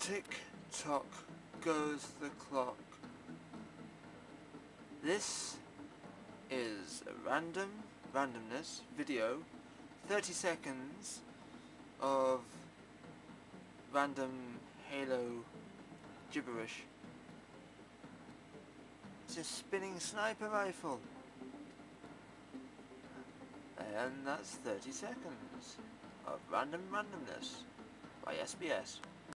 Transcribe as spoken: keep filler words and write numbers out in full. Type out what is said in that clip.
Tick-tock goes the clock. This is a random randomness video, thirty seconds of random Halo gibberish. It's a spinning sniper rifle. And that's thirty seconds of random randomness by S B S.